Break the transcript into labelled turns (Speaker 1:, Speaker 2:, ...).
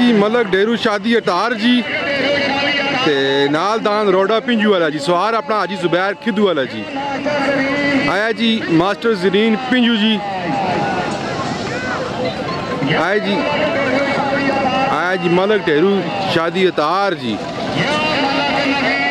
Speaker 1: जी मलक डेरू शादी अटार जी ते नाल दान रोडा पिंजू वाला जी। सवार अपना हाजी जुबैर खिदू वाला जी। आया जी मास्टर जरीन पिंजू जी। आया जी मलक डेरू शादी अटार जी।